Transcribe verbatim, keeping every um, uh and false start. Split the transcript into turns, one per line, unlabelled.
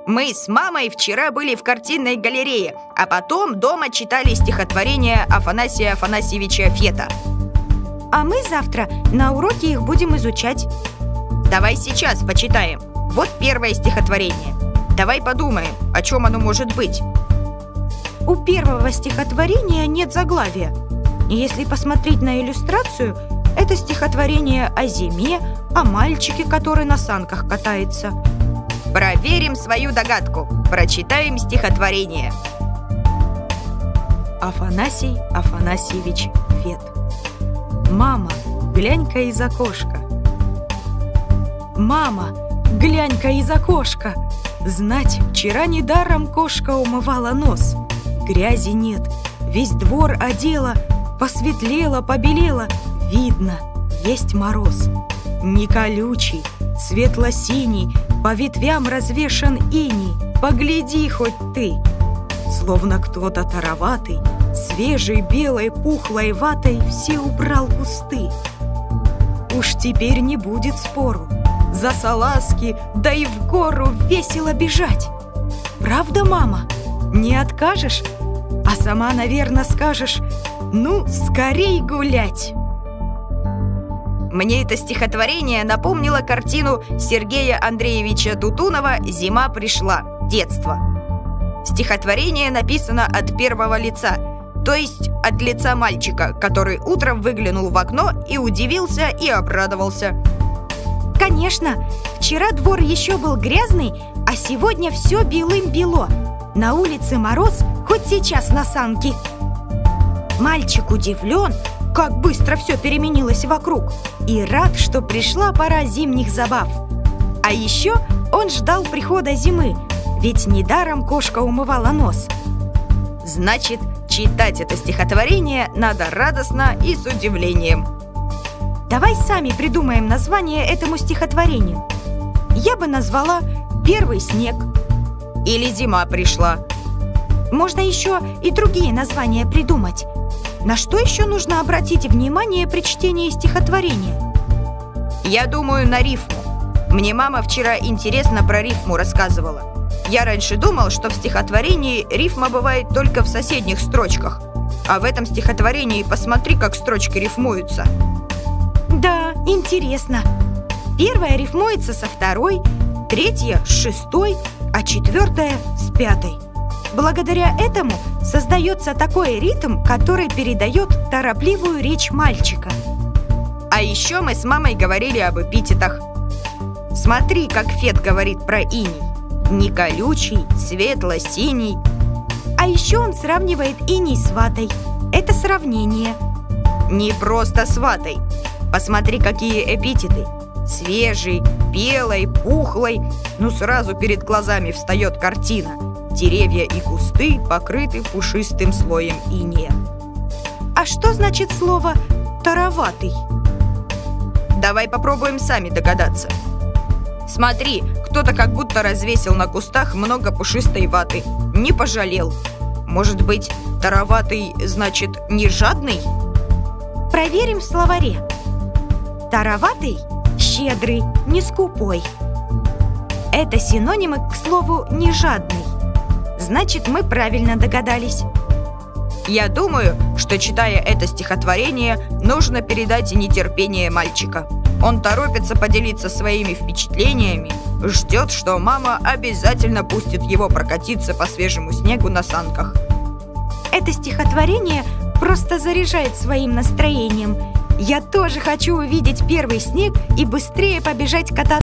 Мы с мамой вчера были в картинной галерее, а потом дома читали стихотворение Афанасия Афанасьевича Фета.
А мы завтра на уроке их будем изучать.
Давай сейчас почитаем. Вот первое стихотворение. Давай подумаем, о чем оно может быть.
У первого стихотворения нет заглавия. И если посмотреть на иллюстрацию, это стихотворение о зиме, о мальчике, который на санках катается.
Проверим свою догадку. Прочитаем стихотворение.
Афанасий Афанасьевич Фет. Мама, глянь-ка из окошка. Мама, глянь-ка из окошка. Знать, вчера недаром кошка умывала нос. Грязи нет, весь двор одела, посветлела, побелела. Видно, есть мороз. Не колючий, светло-синий, по ветвям развешан иней. Погляди хоть ты. Словно кто-то тароватый, свежей белой пухлой ватой все убрал кусты. Уж теперь не будет спору. За салазки, да и в гору весело бежать. Правда, мама? Не откажешь? А сама, наверное, скажешь: ну, скорей гулять.
Мне это стихотворение напомнило картину Сергея Андреевича Дутунова «Зима пришла. Детство». Стихотворение написано от первого лица, то есть от лица мальчика, который утром выглянул в окно и удивился и обрадовался.
Конечно, вчера двор еще был грязный, а сегодня все белым-бело. На улице мороз, хоть сейчас на санки. Мальчик удивлен, как быстро все переменилось вокруг, и рад, что пришла пора зимних забав. А еще он ждал прихода зимы, ведь недаром кошка умывала нос.
Значит, читать это стихотворение надо радостно и с удивлением.
Давай сами придумаем название этому стихотворению. Я бы назвала «Первый снег».
Или «Зима пришла».
Можно еще и другие названия придумать. На что еще нужно обратить внимание при чтении стихотворения?
Я думаю, на рифму. Мне мама вчера интересно про рифму рассказывала. Я раньше думал, что в стихотворении рифма бывает только в соседних строчках. А в этом стихотворении посмотри, как строчки рифмуются.
Да, интересно. Первая рифмуется со второй, третья с шестой, а четвертая с пятой. Благодаря этому создается такой ритм, который передает торопливую речь мальчика.
А еще мы с мамой говорили об эпитетах. Смотри, как Фет говорит про иней. Не колючий, светло-синий.
А еще он сравнивает иней с ватой. Это сравнение.
Не просто с ватой. Посмотри, какие эпитеты. Свежий, белой, пухлой. Ну, сразу перед глазами встает картина. Деревья и кусты покрыты пушистым слоем инея.
А что значит слово «тароватый»?
Давай попробуем сами догадаться. Смотри, кто-то как будто развесил на кустах много пушистой ваты. Не пожалел. Может быть, тароватый значит не жадный?
Проверим в словаре. Тароватый – щедрый, не скупой. Это синонимы к слову «не жадный». Значит, мы правильно догадались.
Я думаю, что, читая это стихотворение, нужно передать нетерпение мальчика. Он торопится поделиться своими впечатлениями, ждет, что мама обязательно пустит его прокатиться по свежему снегу на санках.
Это стихотворение просто заряжает своим настроением. Я тоже хочу увидеть первый снег и быстрее побежать кататься.